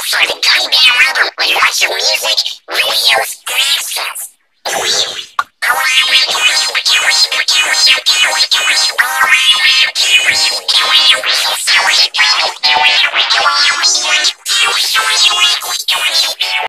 for the Gummy Bear album with lots of music, videos, and extras. Oh, I